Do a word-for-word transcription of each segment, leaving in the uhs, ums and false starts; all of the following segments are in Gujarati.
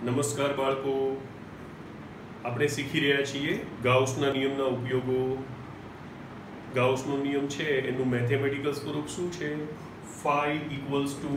નમસ્કાર બાળકો, આપણે શીખી રહ્યા છીએ ગાઉસના નિયમના ઉપયોગો. ગાઉસનો નિયમ છે એનું મેથેમેટિકલ સ્વરૂપ શું છે? Phi equals to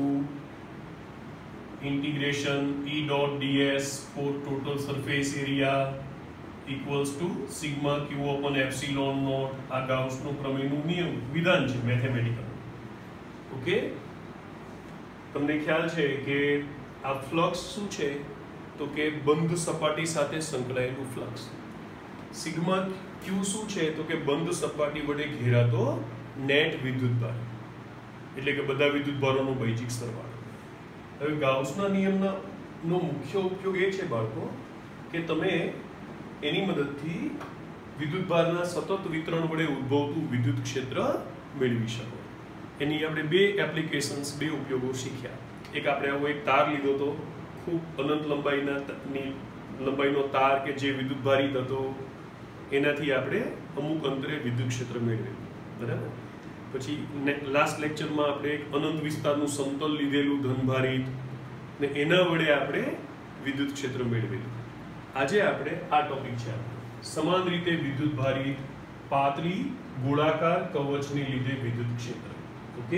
integration E dot DS for total surface area equals to sigma Q upon epsilon naught. આ ગાઉસનો પ્રમેયનું નિયમ વિધાન છે મેથેમેટિકલ. ઓકે, તમને ખ્યાલ છે કે આ ફ્લક્સ શું છે? તો કે બંધ સપાટી સાથે સંકળાયેલું ફ્લક્સ. સિગ્મા ક્યુ શું છે? તો કે બંધ સપાટી વડે ઘેરાતો નેટ વિદ્યુતભાર, એટલે કે બધા વિદ્યુતભારોનો બૈજિક સરવાળો. હવે ગાઉસના નિયમના નો મુખ્ય ઉપયોગ એ છે બાળકો કે તમે એની મદદથી વિદ્યુતભારના સતત વિતરણ વડે ઉદ્ભવતું વિદ્યુત ક્ષેત્ર મેળવી શકો. એની આપણે બે એપ્લિકેશન્સ, બે ઉપયોગો શીખ્યા. એક આપણે આવો એક તાર લીધો હતો, ખૂબ અનંત લંબાઈના લંબાઈનો તાર કે જે વિદ્યુતભારિત હતો, એનાથી આપણે અમુક અંતરે વિદ્યુત ક્ષેત્ર મેળવેલું, બરાબર. પછી લાસ્ટ લેક્ચરમાં આપણે એક અનંત વિસ્તારનું સમતલ લીધેલું ધનભારિત, ને એના વડે આપણે વિદ્યુત ક્ષેત્ર મેળવેલું. આજે આપણે આ ટોપિક છે સમાન રીતે વિદ્યુતભારિત પાતળી ગોળાકાર કવચને લીધે વિદ્યુત ક્ષેત્ર. ઓકે,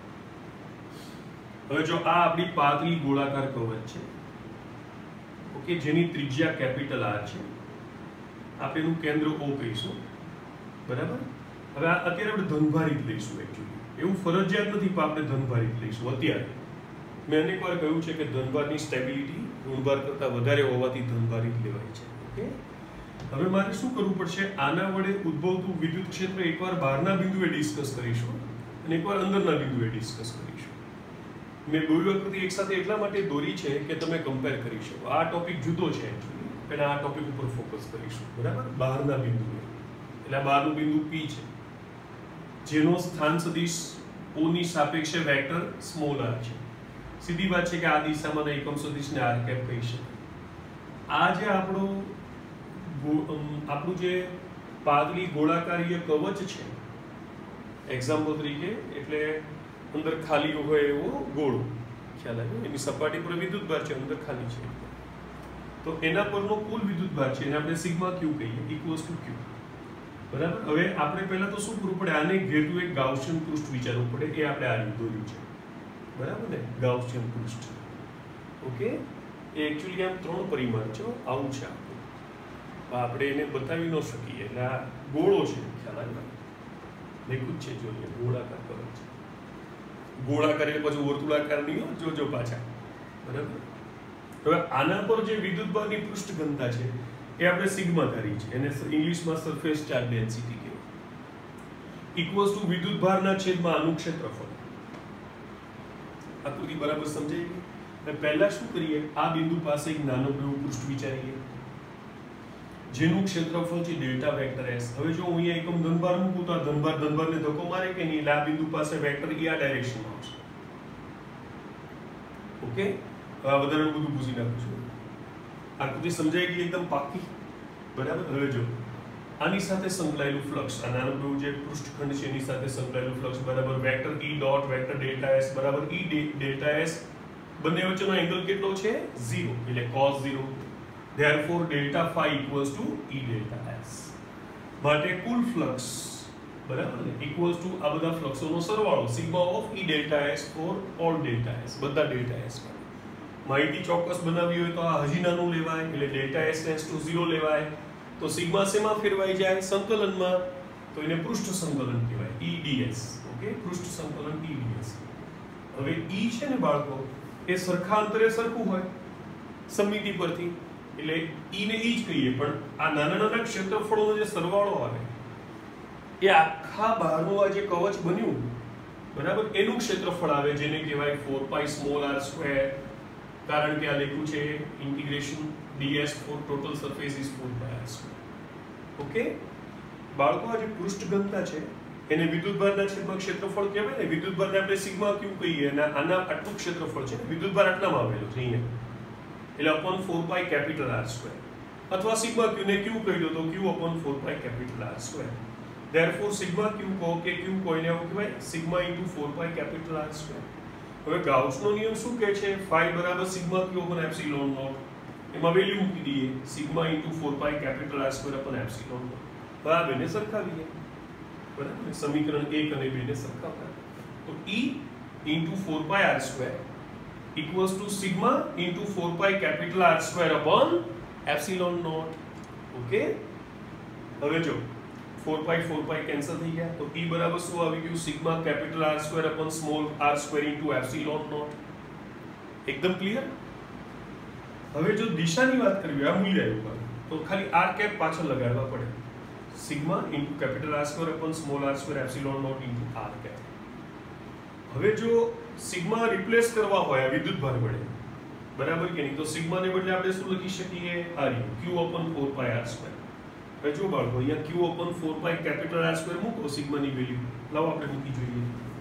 હવે જો આ આપણી પાતળી ગોળાકાર કવચ છે, ઓકે, જેની ત્રિજ્યા કેપિટલ આર છે, આપણે એનું કેન્દ્ર ઓ કહીશું, બરાબર. હવે આ અત્યારે આપણે ધનભારિત લઈશું. એકચ્યુઅલી એવું ફરજિયાત નથી પણ આપણે ધનભારિત લઈશું અત્યારે. મેં અનેક વાર કહ્યું છે કે ધનભારની સ્ટેબિલિટી ઋણભાર કરતાં વધારે હોવાથી ધનભારિત લેવાય છે. ઓકે, હવે મારે શું કરવું પડશે? આના વડે ઉદ્ભવતું વિદ્યુત ક્ષેત્ર એકવાર બહારના બિંદુએ ડિસ્કસ કરીશું અને એકવાર અંદરના બિંદુએ ડિસ્કસ કરીશું. મેં બે વખત એક સાથે એટલા માટે દોરી છે કે તમે કમ્પેર કરી શકો. આ ટોપિક જુદો છે એકચ્યુઅલી, એટલે આ ટોપિક ઉપર ફોકસ કરીશું, બરાબર. બહારના બિંદુએ, એટલે બહારનું બિંદુ પી છે, જેનો સ્થાન સદિશ ઓ ની સાપેક્ષે વેક્ટર સ્મોલ આર છે. સીધી વાત છે કે આ દિશામાં એકમ સદિશને આર કેપ કહી શકાય. આ જે આપણું આપણું જે પાતળી ગોળાકારીય કવચ છે, એક્ઝામ્પલ તરીકે, એટલે અંદર ખાલી હોય એવો ગોળો, ખ્યાલ આવ્યો? એની સપાટી પર વિદ્યુતભાર છે, અંદર ખાલી છે, તો એના પરનો કુલ વિદ્યુતભાર છે એને આપણે સિગ્મા ક્યુ કહીએ, ઇક્વલ્સ ટુ ક્યુ, બરાબર. હવે આપણે પહેલા તો શું કરવું પડે? આને ઘેરતું એક ગાઉસિયન પૃષ્ઠ વિચારવું પડે. એ આપણે આ દોર્યું છે, બરાબર ને, ગાઉસિયન પૃષ્ઠ. ઓકે, એ એકચ્યુઅલી આમ ત્રણ પરિમાણ છે, આવું છે આપણું. આપણે એને બતાવી ન શકીએ, એટલે આ ગોળો છે, ખ્યાલ આવ્યો? લખ્યું જ છે, જોઈએ, ગોળાકાર કવચ. ગોળાકાર એટલે પછી વર્તુળાકાર નહીં, જોજો પાછા, બરાબર. હવે આના પર જે વિદ્યુતભારની પૃષ્ઠ ઘનતા છે એ આપણે સિગ્મા ધારી છે, એને ઇંગ્લિશમાં સરફેસ ચાર્જ ડેન્સિટી કહેવાય. ઇક્વલ્સ ટુ વિદ્યુતભારના છેદમાં આનું ક્ષેત્રફળ. આકૃતિ બરાબર સમજાઈ ગઈ? પહેલા શું કરીએ? આ બિંદુ પાસે એક નાનું એવું પૃષ્ઠ વિચારીએ, જેનું ક્ષેત્રફળ છે ડેલ્ટા વેક્ટર એસ. હવે જો હું અહીંયા એકમ ધનભાર મૂકું તો આ ધનભાર ધનભારને ધક્કો મારે કે નહીં? એટલે આ બિંદુ પાસે વેક્ટર ઈ આ ડાયરેક્શનમાં આવશે. ઓકે, હવે આ વધારે બધું પૂછી નાખું છું. આકૃતિ સમજાઈ ગઈ એકદમ પાકી, બરાબર. હવે જો આની સાથે સંકળાયેલું ફ્લક્સ, આ નાનું જે પૃષ્ઠખંડ છે એની સાથે સંકળાયેલું ફ્લક્સ, બરાબર, vector E dot vector delta S બરાબર ઈ ડેલ્ટા એસ. બંને વચ્ચેનો એંગલ કેટલો છે? ઝીરો, એટલે cos zero. Therefore delta phi equals to E delta S. માટે કુલ ફ્લક્સ, બરાબર ને, equals to આ બધા ફ્લક્સોનો સરવાળો, sigma of E delta S for all delta S, બધા delta S માટે. માહિતી ચોક્કસ બનાવવી હોય તો આ હજી નાનું લેવાય, એટલે delta S tends to zero લેવાય. તો સિગ્મા શેમાં ફેરવાઈ જાય? સંકલનમાં, તો એને પૃષ્ઠ સંકલન કહેવાય, E ds. ઓકે, પૃષ્ઠ સંકલન E ds. હવે E છે ને બાળકો, એ સરખા અંતરે સરખું હોય સમિતિ પરથી, એટલે ઈ ને ઈ જ કહીએ, પણ આ નાના નાના ક્ષેત્રફળોનો જે સરવાળો આવે એ આખા બહારનું આ જે કવચ બન્યું, બરાબર, એનું ક્ષેત્રફળ આવે, જેને કહેવાય four pi small R square. કારણ કે આ લખ્યું છે integration DS for total surface is four pi R square. Okay બાળકો, આ જે પૃષ્ઠ ઘનતા છે એને વિદ્યુતભારના છેદમાં ક્ષેત્રફળ કહેવાય ને. વિદ્યુતભારને આપણે સિગ્મા ક્યુ કહીએ, અને આના આટલું ક્ષેત્રફળ છે, વિદ્યુતભાર આટલામાં આવેલું છે અહીંયા, એટલે upon four pi capital R square, અથવા સિગ્મા ક્યુ ને ક્યુ કહી દો તો Q upon four pi capital R square. Therefore sigma Q કહો કે ક્યુ કોઈને આવું કહેવાય sigma into four pi capital R square. હવે ગાઉસનો નિયમ શું કહે છે? ફાઈ બરાબર sigma Q upon epsilon naught. એમાં વેલ્યુ મૂકી દઈએ sigma into four pi capital R square upon epsilon naught. હવે આ બેને સરખાવીએ, બરાબર, સમીકરણ એક અને બે ને સરખાવતા તો E into four pi R square equals to sigma into four pi capital R square upon epsilon naught. Okay, હવે જો four pi four pi cancel થઈ ગયા તો E બરાબર શું આવી ગયું sigma capital R square upon small R square into epsilon naught. એકદમ ક્લિયર। હવે જો દિશાની વાત કરવી, આ મૂલ્ય આવ્યું તો ખાલી આર કેપ પાછળ લગાડવા પડે, sigma into capital R square upon small R square epsilon naught into R cap. હવે જો સિગ્મા રિપ્લેસ કરવા હોય વિદ્યુતભાર વડે, બરાબર કે નહીં, તો સિગ્મા ને બદલે આપણે શું લખી શકીએ R Q upon four pi R square. હવે જો બાળકો અહીંયા Q upon four pi capital R square મૂકો સિગ્માની વેલ્યુ, લાવો આપણે મૂકી જોઈએ।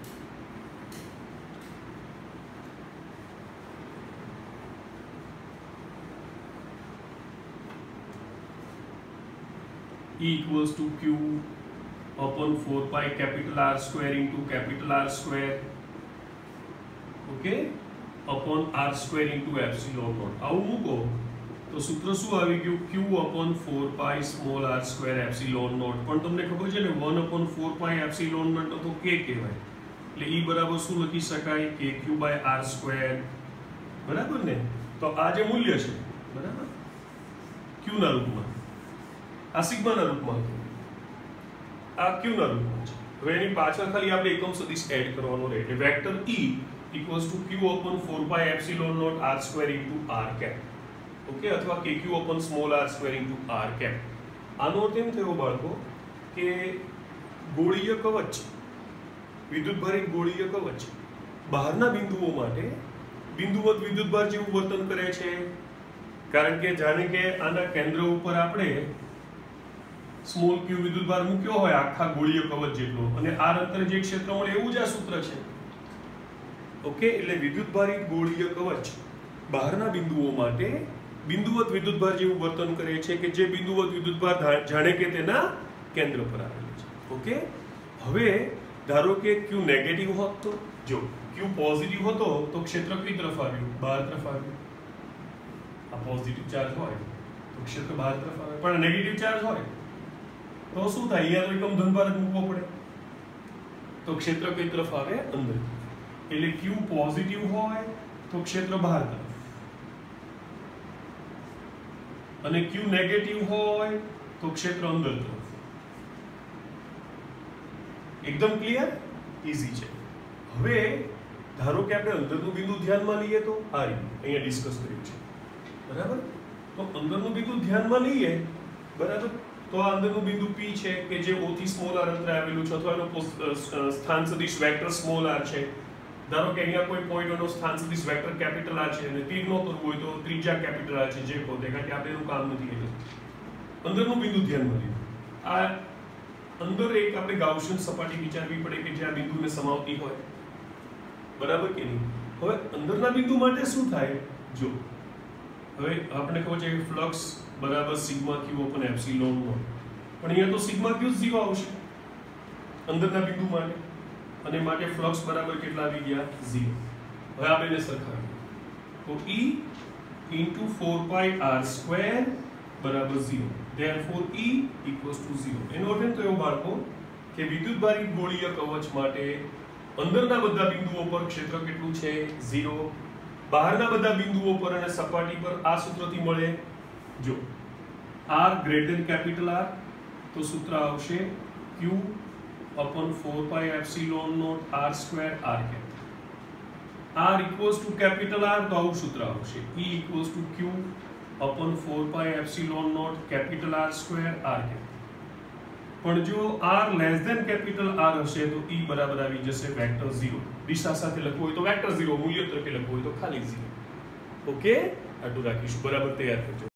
E equals to Q upon four pi capital R square into capital R square, okay, upon R square into epsilon naught। આવું મૂકો તો સૂત્ર શું આવી ગયું Q upon four pi small r square epsilon naught। પણ તમને ખબર છે ને one upon four pi epsilon naught તો K કહેવાય, એટલે E બરાબર શું લખી શકાય K Q by R square, બરાબર ને। તો આ જે મૂલ્ય છે, બરાબર, Q ના રૂપમાં, આ સિગ્માના રૂપમાં, આ Q ના રૂપમાં છે। હવે એની પાછળ ખાલી આપણે એકમ સદિશ એડ કરવાનો રહે, એટલે vector E equals to Q upon four pi epsilon naught R square into R cap, okay, અથવા K Q upon small r square into R cap। આનો અર્થ એમ થયો બાળકો કે ગોળીય કવચ, વિદ્યુતભારિત ગોળીય કવચ બહારના બિંદુઓ માટે બિંદુવત વિદ્યુતભાર જેવું વર્તન કરે છે, કારણ કે જાણે કે આના કેન્દ્ર ઉપર આપણે સ્મોલ ક્યુ વિદ્યુતભાર મૂક્યો હોય આખા ગોળીય કવચ જેટલો, અને આર અંતરે જે ક્ષેત્ર મળે એવું જ આ સૂત્ર છે, ઓકે। એટલે વિદ્યુતભારિત ગોળીય કવચ બહારના બિંદુઓ માટે બિંદુવત વિદ્યુતભાર જેવું વર્તન કરે છે કે જે બિંદુવત વિદ્યુતભાર જાણે કે તેના કેન્દ્ર પર આવેલું છે, ઓકે। હવે ધારો કે Q નેગેટિવ હોત તો, જો Q પોઝિટિવ હતો તો ક્ષેત્ર કઈ તરફ આવ્યું, બહાર તરફ આવ્યું। આ પોઝિટિવ ચાર્જ હોય તો ક્ષેત્ર બહાર તરફ આવે, પણ નેગેટિવ ચાર્જ હોય તો શું થાય, અહીંયા તો એકમ ધનભાર જ મૂકવો પડે, તો ક્ષેત્ર કઈ તરફ આવે, અંદર। એટલે Q પોઝિટિવ હોય તો ક્ષેત્ર બહાર તરફ, અને Q નેગેટિવ હોય તો ક્ષેત્ર અંદર તરફ। એકદમ ક્લિયર, ઈઝી છે। હવે ધારો કે આપણે અંદરનું બિંદુ ધ્યાનમાં લઈએ તો આ અહીંયા ડિસ્કસ કર્યું છે, બરાબર। તો અંદરનું બિંદુ ધ્યાનમાં લઈએ, બરાબર, તો આ અંદરનું બિંદુ P છે કે જે O થી સ્મોલ r અંતરે આવેલું છે, અથવા એનો સ્થાન સદિશ વેક્ટર સ્મોલ r છે। ધારો કે અહીંયા કોઈ પોઈન્ટ એનો સ્થાન સદિશ વેક્ટર કેપિટલ R છે અને તીર ન કરવું હોય તો ત્રિજ્યા કેપિટલ R છે, જે પોતે, કારણ કે આપણે એનું કામ નથી એટલે અંદરનું બિંદુ ધ્યાનમાં લીધું। આ અંદર એક આપણે ગાઉસિયન સપાટી વિચારવી પડે કે જ્યાં બિંદુને સમાવતી હોય, બરાબર કે નહીં। હવે અંદરના બિંદુ માટે શું થાય, જો હવે આપણે ખબર છે કે ફ્લક્સ બરાબર sigma Q upon epsilon naught, પણ અહીંયા તો સિગ્મા ક્યુ ઝીરો આવશે અંદરના બિંદુ માટે, અને માટે ફ્લક્સ બરાબર કેટલા આવી ગયા, ઝીરો। હવે આ બેને સરખાવીએ તો E into four pi r square બરાબર zero, therefore E equals to zero. એનો અર્થ એમ થયો બાળકો કે વિદ્યુતભારિત ગોળીય કવચ માટે અંદરના બધા બિંદુઓ પર ક્ષેત્ર કેટલું છે, ઝીરો, બહારના બધા બિંદુઓ પર અને સપાટી પર આ સૂત્રથી મળે, જો R ગ્રેટર કેપિટલ R તો સૂત્ર આવશે Q upon four pi epsilon naught R square R cap। R equals to capital R તો આવું સૂત્ર આવશે E equals to Q upon four pi epsilon naught capital R square R cap। પણ જો R less than capital R હશે તો E બરાબર આવી જશે વેક્ટર ઝીરો। દિશા સાથે લખવું હોય તો વેક્ટર ઝીરો, મૂલ્ય તરીકે લખવું હોય તો ખાલી ઝીરો, ઓકે। આટલું રાખીશું, બરાબર, તૈયાર કરજો।